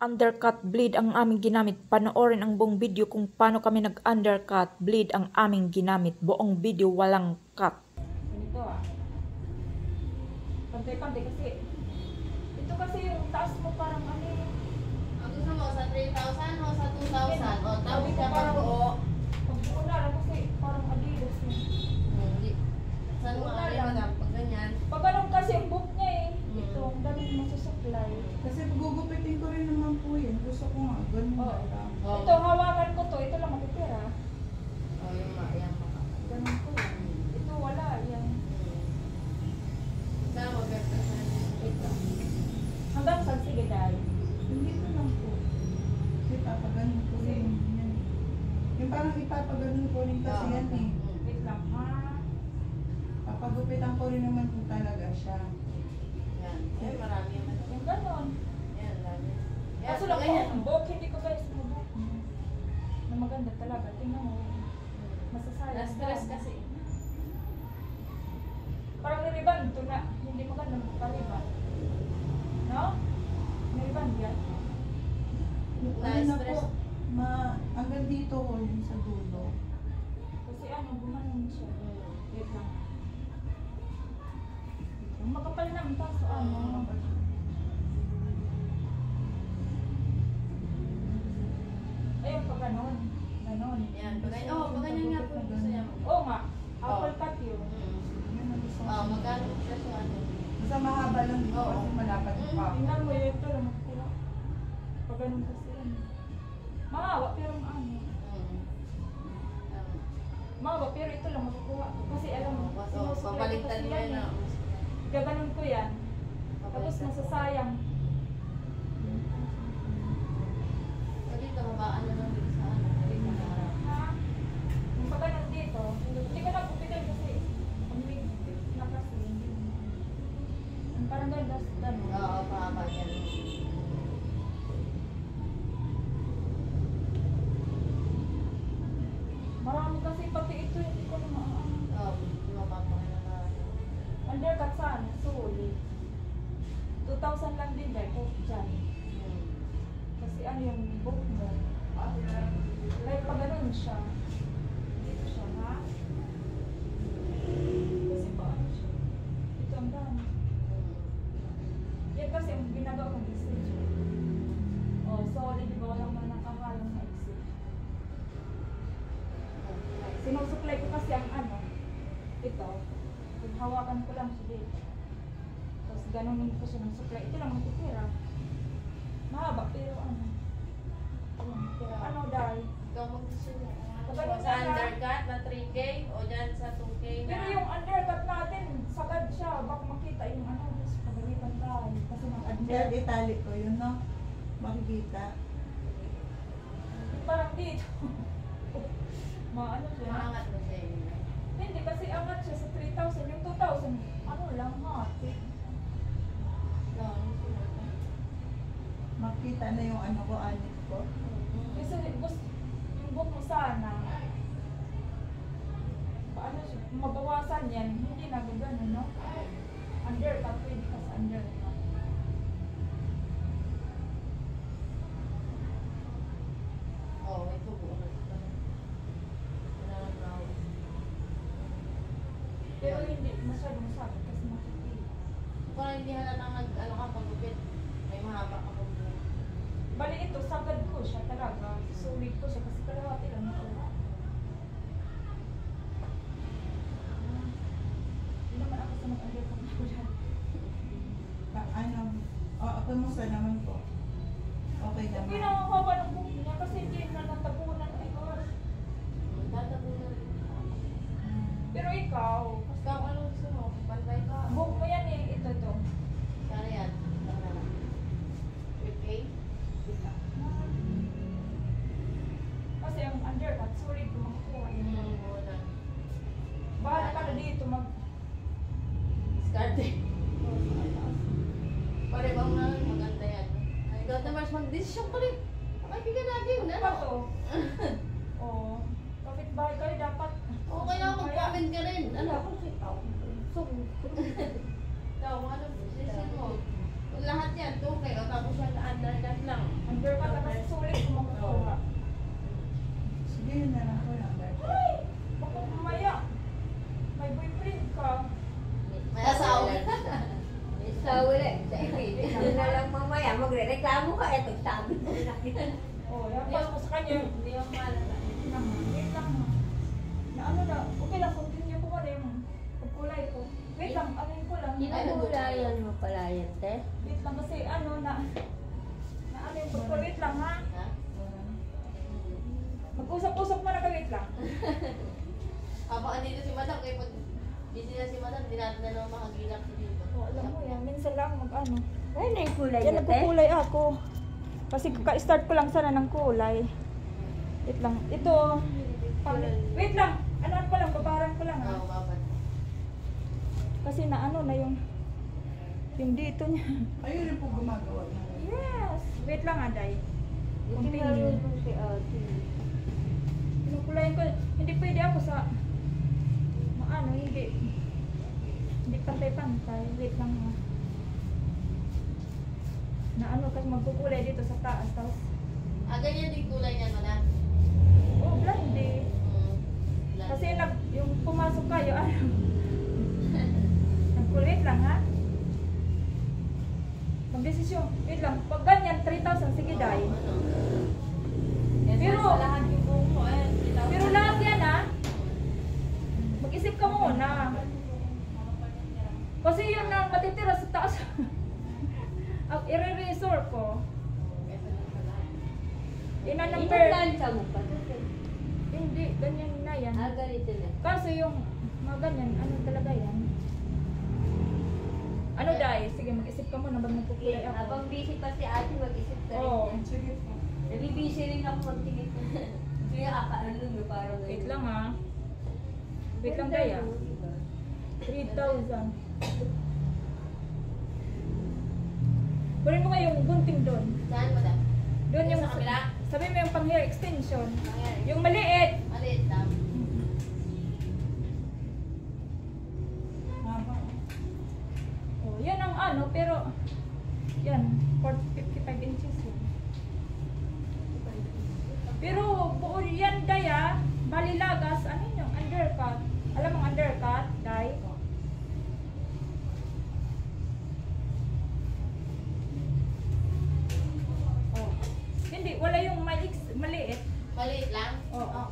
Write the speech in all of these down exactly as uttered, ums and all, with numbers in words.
undercut bleed ang aming ginamit. Panoorin ang buong video kung paano kami nag-undercut bleed ang aming ginamit. Buong video walang cut. Ganito ah. Pantay-pantay kasi. Ito kasi yung taas mo parang ano eh. Ang gusto mo sa three thousand o sa two thousand? O tawag ka pag-buo. Pag-buo na lang kasi parang adidas eh. Hindi. Saan mo nga rin madam? Pag ganyan. Pag anong kasi yung book niya eh. Ito, ang dami mo susupply. Kasi gugupitin ko rin naman po yun. Gusto ko nga, ganun Oo. na lang. Oo. Ito, hawakan ko to. Ito lang matitira. O yung ma, yan mga. Ganun ko. Ito wala. Yan. Saan mo best sa ito? Hanggang saan? Sige dahil. Hindi ko lang po. Kasi papaganon ko rin yan. Yung parang ipapaganon ko rin kasi yan eh. Wait lang ha. Papagupitan ko rin naman po talaga siya. Yan. Ay, marami naman. Yung ganon. Yan, dami. Yan, Kaso lang ganyan. ko, ang book, hindi ko guys mo book. Na maganda talaga. Tingnan mo. Masasayang. Na-stress ka. kasi. Parang niriban ito na. Hindi maganda magpariban. No? Niriban yan. Ano na po, Na-stress. ma, hanggang dito ko yun sa dulo. Kasi ano, gumanon siya. Wait lang. Makapal naman taso ano. Ayun pa ganon. Ganon. Yan, pagay. Oh, pagay nga po gusto niya. Oo nga. Apple cut yun. Yun ang gusto ko. Oh, magkano siya sa ano? Basta mahaba lang dito Oo. kasi malapad Mm, pa. Tingnan mo yun ito lang makuha. Pag ganon kasi yan. Mahawa pero ano. Mm. Tama. Mahawa pero ito lang makukuha. Kasi alam mo, So, sinusuklay ko papalitan kasi mo yan yun eh. na. Gaganon ko yan. Tapos Papalitan. nasasayang. So, dito, babaan na lang dito sa ano. Dito na harap. Ha? Yung pag ganon dito, hindi ko na pupitin kasi umig na kasi. Yung parang ganun, das, ganun. Oo, pahaba yan. Marami kasi pati ito, hindi ko na maano. Oo, mapapakita na lang. Undercut saan? Sulit. two thousand lang din dahil ko dyan. Mm. Kasi ano yung book mo. Like pag ganun siya. Dito siya, ha? Kasi pa ano siya. Ito ang dami. Yan kasi ang ginagawa kong decision. Oh, solid, di ba? Walang man nakahalang na exit. Sinusuklay ko kasi ang ano. Ito. Kung hawakan ko lang siya dito. Tapos ganunin ko siya ng suklay. Ito lang matitira. Mahaba pero ano. Ayun, pero ano dahil. Ikaw mag-gusto niya. Pagano Sa na- undercut na three K o dyan sa two K na. Pero yung undercut natin, sagad siya. Baka makita yung ano. Tapos pagalitan tayo. Kasi ng Kaya under. itali ko yun, no? Makikita. Parang dito. Maano siya. Maangat mo siya yun. Hindi kasi angat siya sa three thousand. Yung two thousand, ano lang hati. Lang, sila. Makita na yung ano ko, anit ko. Kasi gusto, yung book mo sana, paano siya, mabawasan yan, hindi na gagano, no? Undercut, pwede ka sa undercut. Oo, ito buo na ito. Kailangan na ako. Pero hindi masyadong sakit kasi makikita. Kung hindi halatang nag, ano ka, pagupit, may mahaba ka pag Bali ito, sagad ko siya talaga. Sulit ko siya kasi kalahati lang ito. Hindi naman ako sa mag-undercut na ulan. Pa, ano, o, oh, kamusta naman po? Okay Yung naman. pinakakaba ng book niya kasi hindi na natapunan ay oras. tatapunan. Pero ikaw, Ikaw, ano gusto mo? Pantay ka? book mo yan eh, ito to. Sana yan. three K? Kasi ang undercut, sorry kung makukuha yun. Hmm, buo na. Bahala ka na dito mag... Diskarte. Pare bang na, maganda yan. Ay, ikaw na Mars, mag-desisyon ka rin. Pakaibigan natin, Ano ano? ba to? Oo. Kapit-bahay kayo dapat. Oo, kailangan mag-comment ka rin. Ano? Wala akong kita. So, Ikaw, ano decision mo? Kung lahat yan, two K, o tapos yung undercut lang. ang undercut na kasi sulit kung makukuha. Sige, yun na lang ko lang. Ay! Baka mamaya. May boyfriend ka. May asawa. May asawa eh. Sabi na lang mamaya, magre-reklamo ka. Eto, sabi na lang. Oh, yan pas mo sa kanya. Hindi yung malala. Wait lang, wait lang. Na ano na, okay lang, continue ko wala yung pagkulay ko. Wait lang, ano ko lang. Kinakulayan mo pala yan, te. Wait lang kasi ano na, na ano yung pagkulay. Wait lang ha. Ha? Mag-usap-usap mo na ka, wait lang. Habang andito si Madam, kaya pag busy na si Madam, hindi natin na lang makagilak sa dito. Oh, alam mo yan, minsan lang mag-ano. Ay, na yung kulay Yan, niya, te. nagkukulay ako. Kasi ka-start ko lang sana ng kulay. Wait lang, ito. Pang, wait lang, ano ko lang, babaran ko lang ha. Oo, babat. Kasi na ano na yung, yung dito niya. Ayun yung po gumagawa na. Yes! Wait lang, Aday. Hindi marunong si ate. Pinukulayan ko, hindi pwede ako sa, ano, hindi. Hindi pantay-pantay. Wait lang ha. Na ano, kasi magkukulay dito sa taas. Tapos, Ah, ganyan din kulay niyan, Madam. oh, blondie. Mm. Kasi nag, yung pumasok kayo, ano, nagkulit lang ha. Magdesisyon, wait lang, pag ganyan, three thousand, sige dahil. Oo, ano. Pero, Pero- sa lahat yung buhok mo, eh. Pero lahat yan ha, mag-isip ka muna. Kasi yun na matitira sa taas. Ang i-resort ko, ina number, Inaplancha mo pa, te. hindi, ganyan na yan. Ah, ganito na. Kaso yung mga ganyan, ano talaga yan? Ano dahil? Sige, mag-isip ka muna ba't magkukulay ako. Habang busy pa si ate, mag-isip ka rin. Oo. yan. Sige po. Nabibisi rin ako magtingin. Hindi nakakaano mo, parang Wait lang ha. Wait lang daya. three thousand. Kunin mo nga yung gunting doon. Saan, Madam? Doon yung, Sa kabila? sabi mo yung pang hair extension. Nangyari. Yung maliit. Maliit lang. Haba. Oh, yan ang ano, pero, yan, for fifty-five inches yun. Pero, buo yan, daya, balilagas, ano yun yung undercut? Alam mo ang undercut, day? Oh. Hindi, wala yung maliit, maliit. Maliit lang? Oo.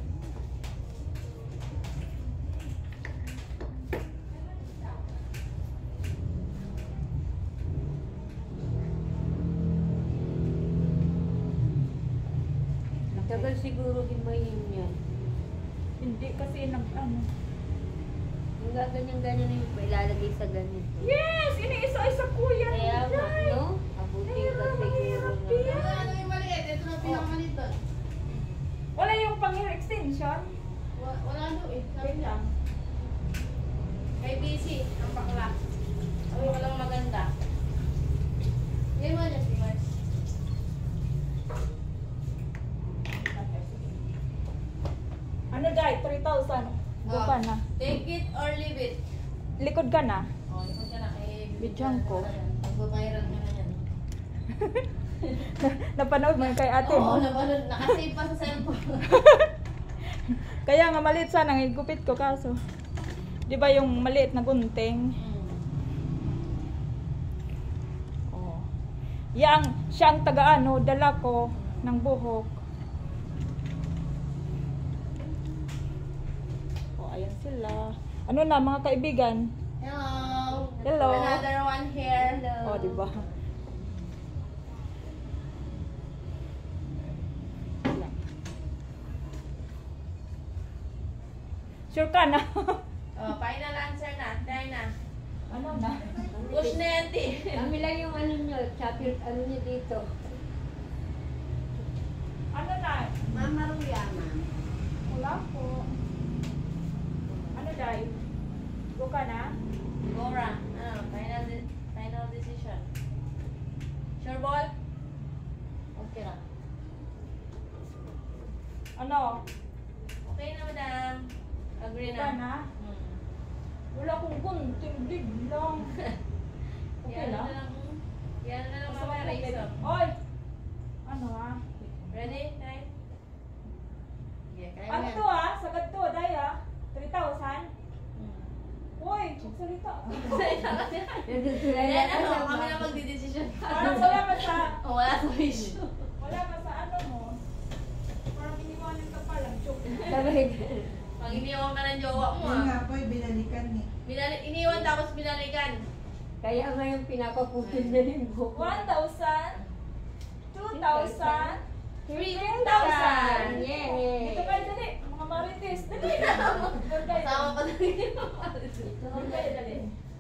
Tagal siguro din ba yun yan? Hindi kasi nag ano. Yung gaganyan-ganyan na yung ilalagay sa ganito. Yes! Iniisa-isa ko yan. Kaya nga, Day. no? Abutin ka Mahirap, siguro mahirap na. yan. Ano, ano yung maliit? Ito na pinakamalit doon. Wala yung pang hair extension. Wa- Wala daw eh. Sabi Wait niya. lang. Kay busy, ang bakla. Ay, walang maganda. Yan mo niya, si Mars. Ano dahil? three thousand. Go Oh. pa na. Take it or leave it. Likod ka na. Oh, likod ka na. Eh, Bidyan ko. Magbabayaran ka na yan. Napanood mo yung kay ate Oo, mo. napanood. Nakasave pa sa cellphone. Kaya nga maliit sana ang igupit ko kaso. Di ba yung maliit na gunting? Oh. Yang siya ang taga-ano, dala ko ng buhok. Oh, ayan sila. Ano na mga kaibigan? Hello. Hello. Another one here. Oh, di ba? Sure ka na? Oh, final answer na. Try na. Ano na? Push na yan, T. Kami lang yung ano nyo, chapter, ano nyo dito. Ano na? Mama Ruya, ma'am. Wala po. Ano dahil? Go ka na? Gora. Ano, final, de- final decision. Sure ball? Okay na. Ano? Okay na, madam. Agree Go ka na. na? Hmm. Wala akong gunting, big lang. Okay Yan na? na lang. Yan na lang Basta mga wala razor. Oy! Wala sa wish. Wala ka sa ano mo. Parang iniwanan ka pa lang. Joke. Pag iniwan ka ng jowa mo Yun ah. nga po, binalikan eh. Binali, iniwan tapos binalikan. Kaya ngayon pinapaputol na rin mo. one thousand, two thousand, Three thousand. thousand. Yay! Dito kayo dali. Mga marites. Dali. Doon kayo. Kasama pa na Doon kayo dali.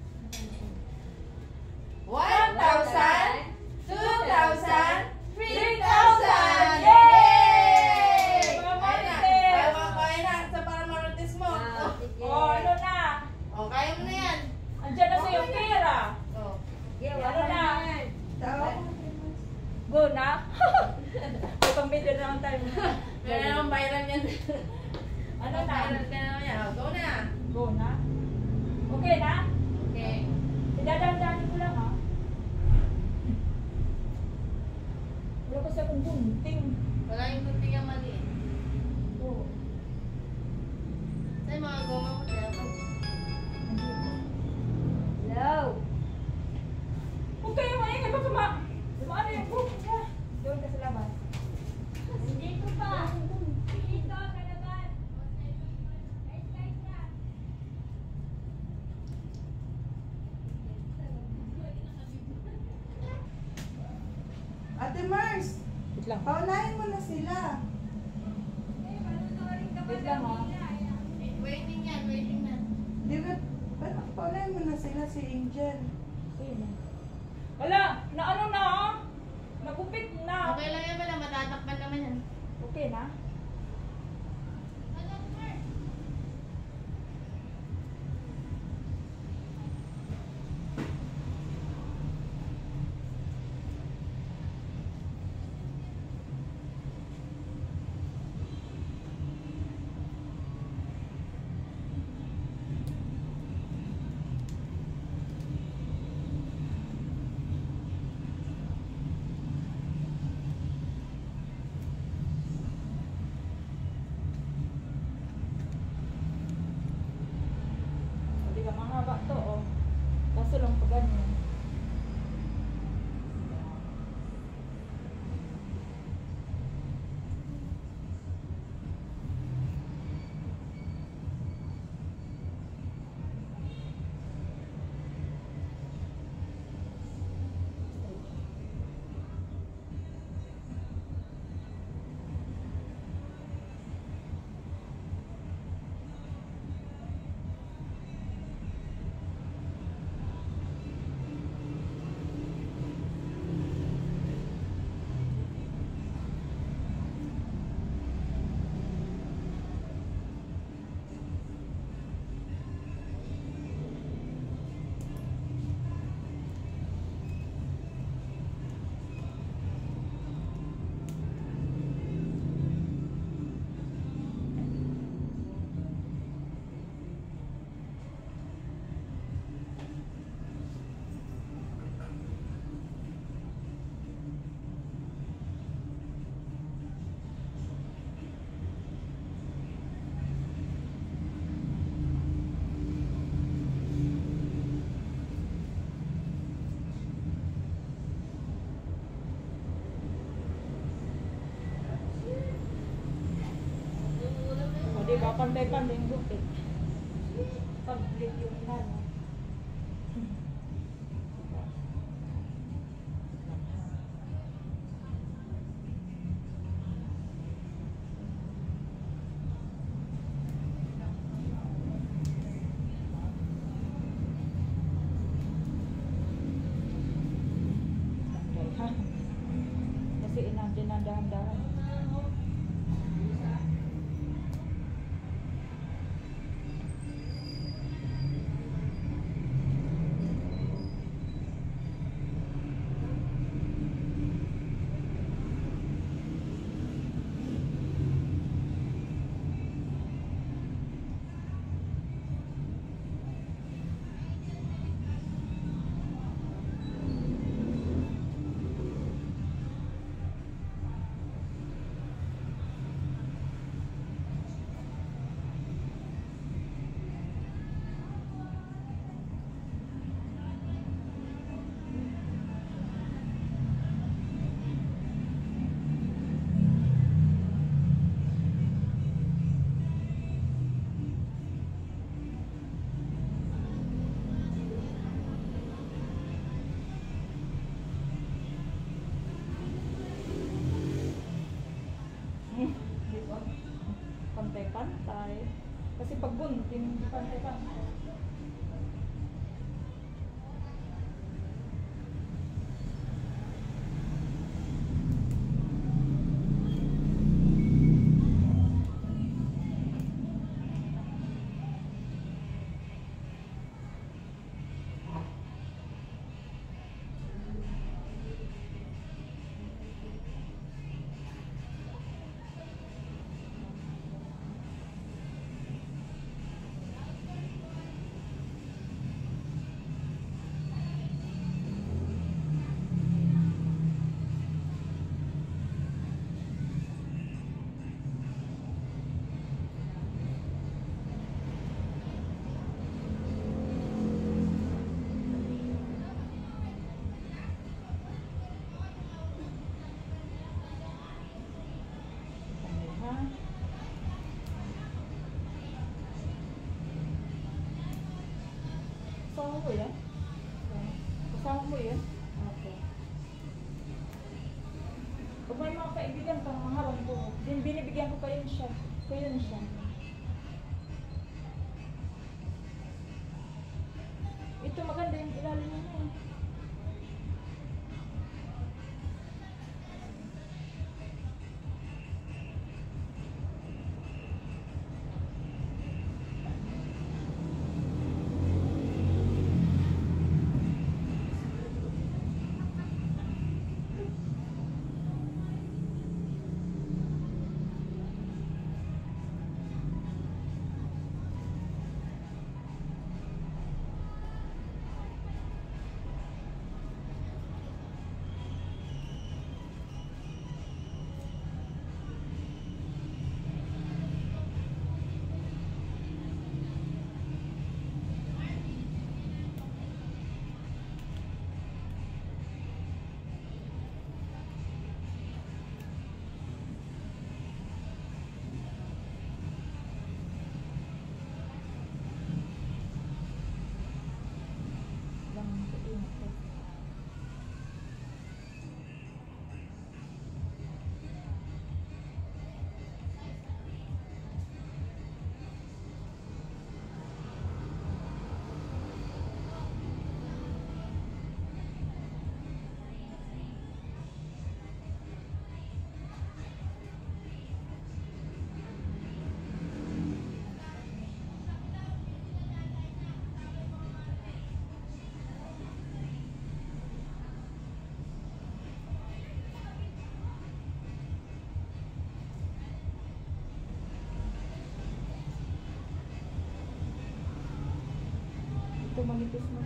One thousand, two thousand, three three thousand! thousand! Yay! Mga Kaya na. marites. Kaya mga kaya na. Sa para marites mo. Ah, sige. Oh, ano na? Oh, kaya mo na yan. Andiyan na sa yung pera. Oh. Sige, Ano wala na? na. Tawag mo. Go na? May pang-video na ang time. Meron namang viral yan. Ano na? Viral ka naman yan. Oh, go na. Go na? Okay na? Okay. Idadaan-daanin ko lang ha. Wala kasi akong gunting. Wala yung kunting yung mali. Oo. Saan yung mga goma mo? Kaya ko. Hello. Huwag kayo maingay. Baka ma... Maano yung book niya. Doon ka sa labas. Dito pa. Dito ka naman. Guys, guys na. Ate Mars, Wait lang. paunahin mo na sila. Wait lang ha. Waiting yan. Waiting na. Di ba, pa- paunahin mo na sila si Angel. Sino? Wala! Na ano na ha? Nagupit na. Okay lang yan pala. Matatakpan naman yan. Okay na? Hindi ka mahaba to oh. Kaso lang pa ganyan. O diba, panday-panday yung gupit. Pag-lit yung inano. Panday, ha? Kasi inandyan ang dahan-dahan. pantay. Kasi pag bunting, hindi pantay-pantay. Kasama mo yan? Kasama mo yan? Okay. Pag may mga kaibigan kang mga harang ko, din binibigyan ko pa yun siya. Ko yun siya. Ito maganda yung ilalim niya eh. Ito manipis mo.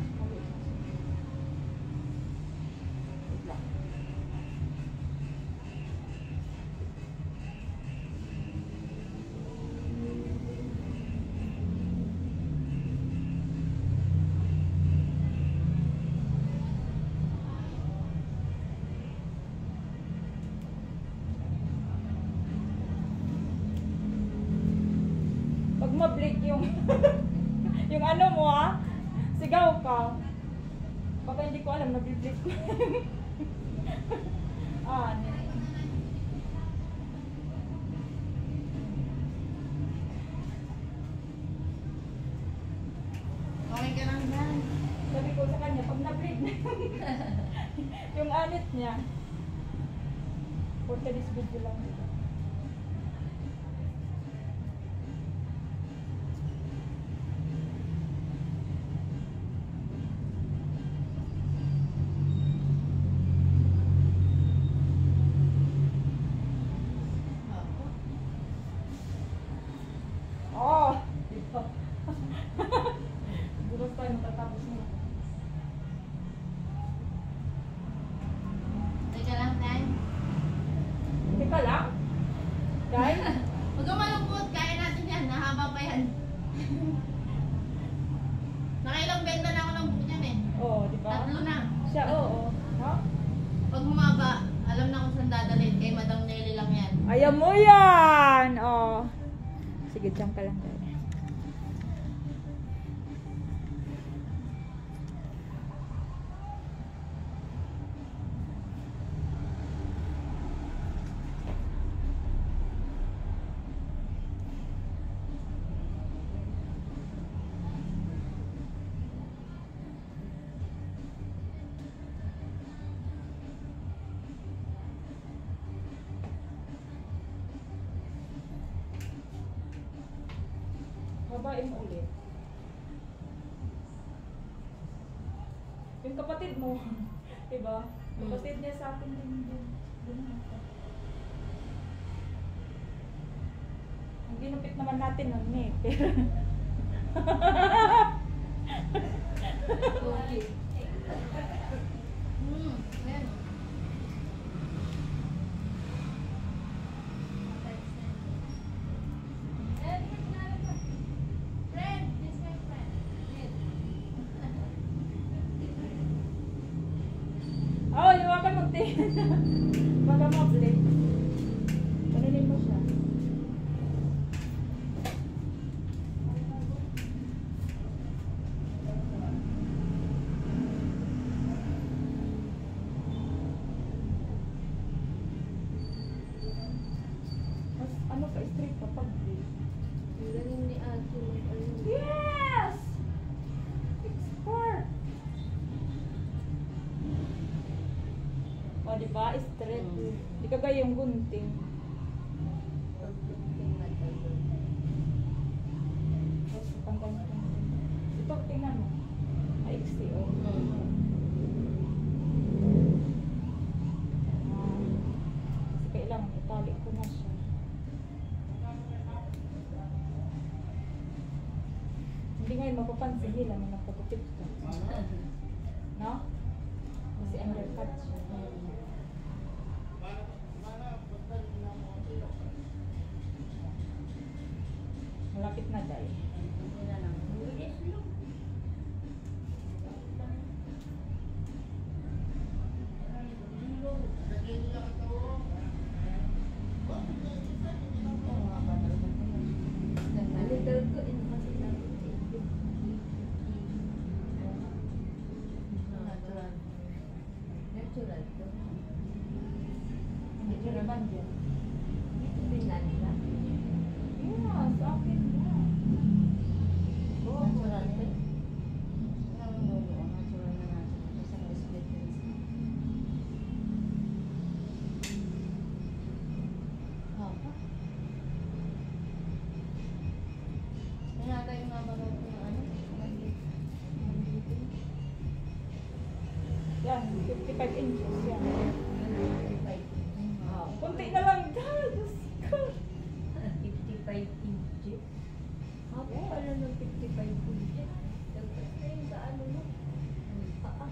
Wait lang. Pag ma-break yung yung ano mo ah, sigaw ka. Baka hindi ko alam, nabiblik ko. Ah, ano. Okay ka lang yan. Sabi ko sa kanya, pag na-bleed na yung anit niya. For this video lang dito. Oh, dito. Bukas tayo matatapos mo. Teka lang, Tay. Teka lang. Guys, Huwag kang malungkot. Kaya natin yan. Nahaba pa yan. Nakailang benda na ako ng book niyan eh. oh, di ba? Tatlo na. Siya, oo. Ha? Pag humaba, alam na kung saan dadalhin. Kay Madam Nelly lang yan. Ayaw mo yan! Oh. Sige, dyan ka lang. Guys. babae mo ulit. Yung kapatid mo, diba? Mm. Kapatid niya sa akin din din. Din ako. Ang ginupit naman natin nun eh. Pero Okay. Hmm, ayan. Friend, this is my friend. oh, iwakan mo tingin. Baka ma-blade. Panunin mo siya. Mas ano ka straight kapag blade. Ang galing ni Ate. mag-ano. Yes! Expert! O, diba? Straight. Mm. Di ka gaya yung gunting. Tapos, panggal mo lang. Ito, tingnan mo. Maiksi, o. Hmm. Ah, kasi kailangan itali ko na siya. Hindi ngayon mapapansin nila na napagupit ko. No? Kasi undercut siya. Malapit na dahil. Hindi na lang. Ano daw ko, ino kasi sabi ko, Natural. natural to. Hindi ko naman dyan. Pinanda. Yeah, sa akin na. Oo, natural eh. Ang lolo, natural na natin. Isang respect din siya. Haba. Kaya kayo nga ba ng ano? Yan, fifty-five inches yan. Wow. Kunti na lang dahil. Diyos ko. fifty-five inches. Ako pala ng fifty-five inches. Dapat na yung sa ano mo. Ah, ah.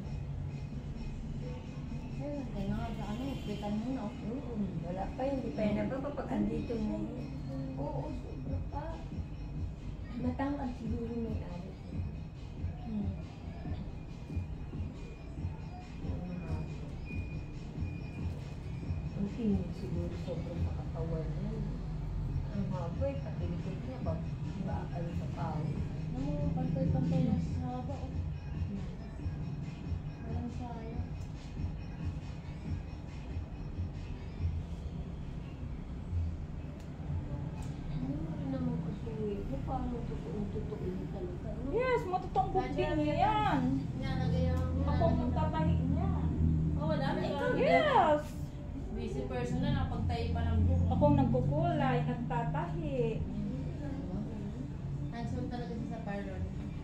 Ayun, kaya nga sa ano, pitan mo na. Oo, wala pa, hindi pa yun nababa pag andito mo. Oo, sobra pa. Matangkad siguro may alis. Hmm. Ang tingin siguro sobrang makatawan yan. Ang haba eh, pati likod niya ba? Ba, ano sa pao? Ano, pantay-pantay na sa haba. Oh. Walang sayang. Ano rin naman kasi, eh, paano tutuin-tutuin talaga? No? Yes, matutong bukbing niya yan. Nilalagay ang... Ako ang magtatahi niya. Oh, wala na ikaw. Yes! Busy person na, napagtayo pa ng buhok. Ako ang nagkukulay, nagtatahi. Handsome talaga siya sa parlor.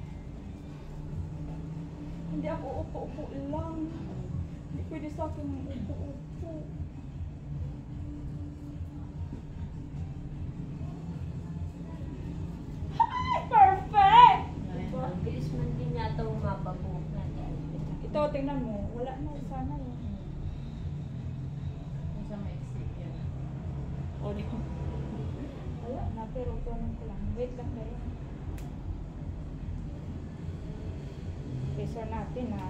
Hindi ako upo-upo lang. Hindi pwede sa akin upo-upo. Hi! Perfect! Ayan. Ang bilis man din yata umapabuhok natin. Ito, tingnan mo. Wala na, sana yun. Yung sa Mexico yan. O, di ko. Wala na, pero tunan ko lang. Wait lang kayo. Razor natin, ha.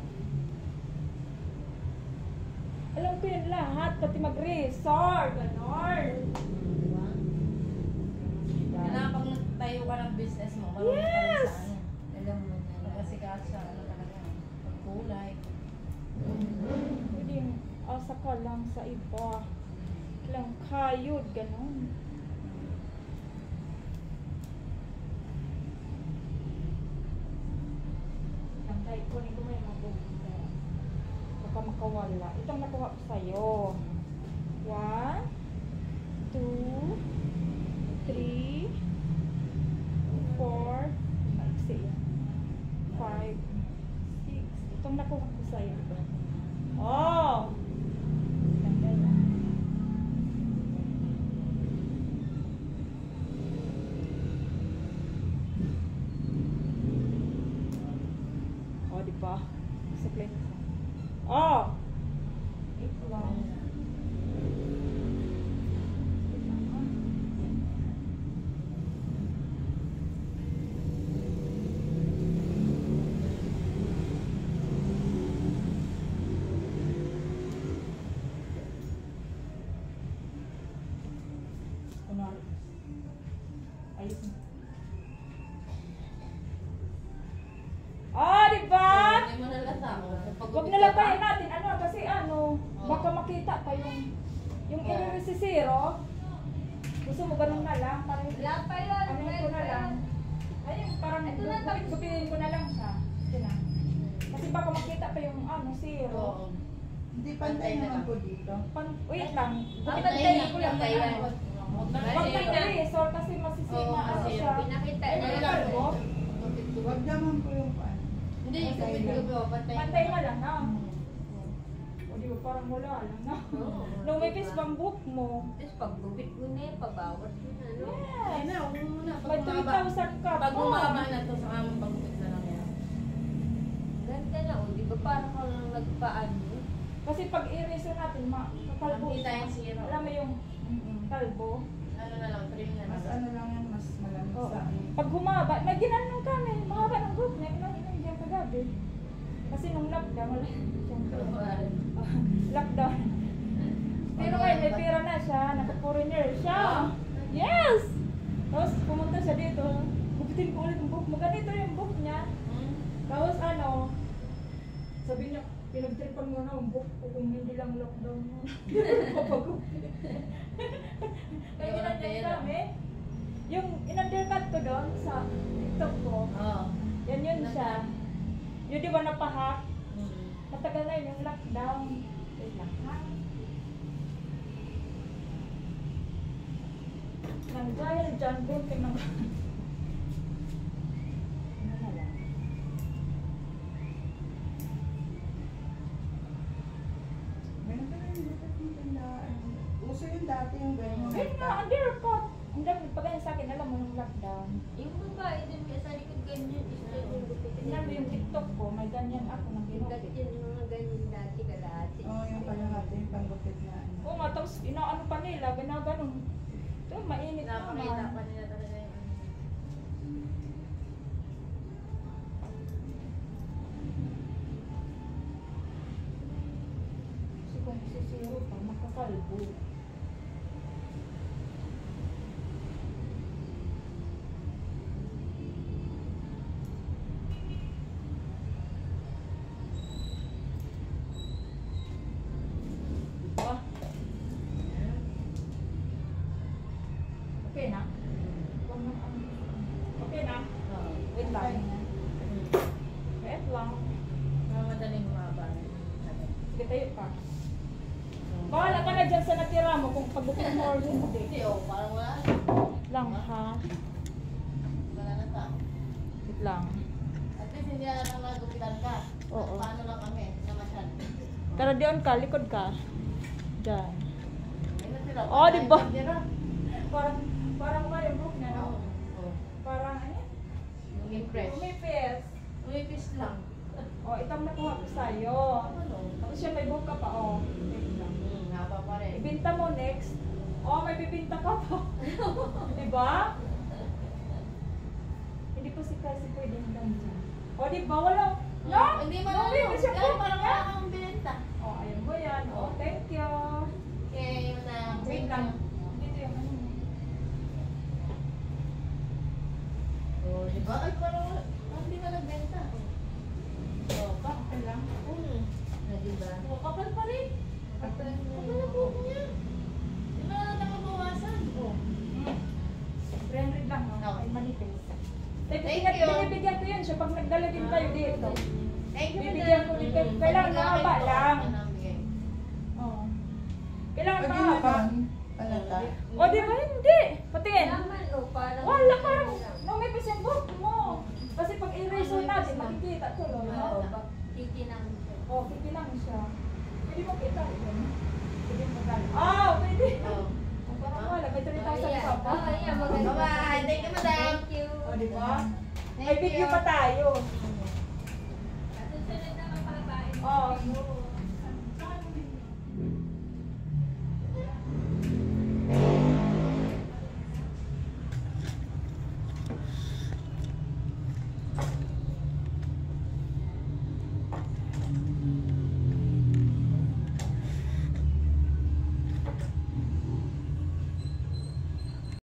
Alam ko yun lahat, pati mag-razor. Ganon. Diba? Kailangan pag nagtayo ka ng business mo, marunong ka rin Yes! sa ano. Alam mo na lang. Magkasikat sa ano talaga. Pagkulay. Pwede yung asa ka lang sa iba. Lang kayod, ganon. Tantay, kunin ko may mga bukda. Baka makawala. Itong nakuha ko sa'yo. One, two, three, masisiro. Gusto mo ganun na lang? Parang, Wala pa yun. ano ko na lang. Ayun, parang Ito na, tapos. gupit-gupitin ko na lang siya. Ito na. Kasi baka makita pa yung ano, zero. Oo. Hindi pantay naman po dito. Pan, wait lang. Pantay Gupit-gupitin na, ko lang pantay na yan. ano. Huwag Huwag na kang i-resort kasi masisima Oo, ano kasi siya. Pinakita Ay, na may lang. kalbo. Huwag naman po yung pan. Hindi, yung Pantay kapit lang. ko, pantay. Pantay na lang na. O di ba parang wala lang na. Oo. Lumipis bang book mo? Tapos paggupit mo na eh, pabawat mo na, no? Ay Yes. na, huwag mo muna. May Pag three bumaba, thousand ka pag po. bumaba na to, saka mo pagupit na lang yan. Ganda na, o, di ba parang ka lang nagpaano? Kasi pag i-eraser natin, ma kakalbo Makita siya. yung zero. Alam mo yung kalbo? Ano na lang, trim na Mas lang. ano lang yan, mas malamig Oo. sa ano. Pag humaba, may ginanong kami, mahaba ng group neck, na inandiyan kagabi. Kasi nung lockdown, wala. Siyempre. Lockdown. Pero ngayon, may pera na siya, naka-foreigner siya. Yes! Tapos pumunta siya dito, gupitin ko ulit yung book mo. Ganito yung book niya. Hmm? Tapos ano, sabi niya, pinagtripan mo na ang book ko kung hindi lang lockdown mo. Papagupit. Kaya Wala ginanyan pera. kami. Yung in-undercut ko doon sa TikTok ko, Oo. yan yun siya. Yun di ba napahack? Hmm. Matagal na yun yung lockdown. Wait lang, ha? Nang dahil dyan, bunting ng... Ano na lang? Meron ka rin dito dito na ano. Uso yung dati yung ganyan. Ayun nga, undercut. Ang dami, pag ganyan sa akin, alam mo yung lockdown. Yung babae din may sa likod ganyan, is na yung gupitin. Tingnan mo yung TikTok ko, may ganyan ako ng Tingnan ginupit. yun, yung mga ganyan dati kalahati. Oo, yung kalahati, yung panggupit na ano. Oo nga, tapos inaano pa nila, ginaganon. Ito, mainit Pinapakita pa naman. nila talaga yung ano. Kasi kung sisiro pa, makakalbo. Diba? Okay na? Huwag mo ang- Okay na? Oo. Wait lang. Hmm. Wait lang. Mga madaling humaba. Sige, tayo ka. Bahala ka na dyan sa natira mo kung pag-booking mo or Hindi, hindi. oh, parang wala. Lang ha? Wala na ta. Wait lang. At least hindi na lang magupitan ka. Oo. Paano lang kami, na masyad. Tara diyan ka, likod ka. Diyan. Ayun sila. Oh, di ba? Tira. Parang, parang may book na, Oo. no? Oo. Parang, ano? Yung impress. Umipis. Umipis lang. O, itong nakuha ko sa'yo. Ano? Tapos siya may book ka pa, o. Wait lang. Hmm, haba pa rin. Ibinta mo next. O, may bibinta ka pa. Diba? Hindi pa si kasi pwedeng ganyan. O, diba? Wala. No? Hindi mo No, na baby, siya Yan, book parang niya. wala kang binenta. O, ayan mo yan. O, thank you. Okay, yun na. Wait lang. Dito yung ano. Oh, di ba? Ay, parang wala. Parang hindi ka nagbenta. Oh, pa. Okay lang. Hmm. Na, di ba? Oh, kapal pa rin. Kapal mo Kapal na buhok niya. Di ba na nakabawasan? Oh. Mm. three hundred lang, no? Okay. Ay, manipis. Thank Thank you. Binibigyan ko yun siya pag nagdala din kayo dito. Thank you, Bibigyan ko din kayo. Kailangan mahaba lang. Oo. Kailangan Pag mahaba. yun palata. O, di ba hindi? Patingin. Naman, o, parang... Wala, parang numipis yung buhok mo. Kasi pag eraser natin, makikita tuloy. Oo, no? pag titinang siya. O, kikilang siya. Pwede mo kita. yun. Pwede mo gano'n. Ah, pwede. Oh. O, parang wala. May three thousand Ayan. ka pa. Oh, ayan, maganda. Bye-bye. Thank you, madam. Thank you. O, di ba? Thank May video you. pa tayo.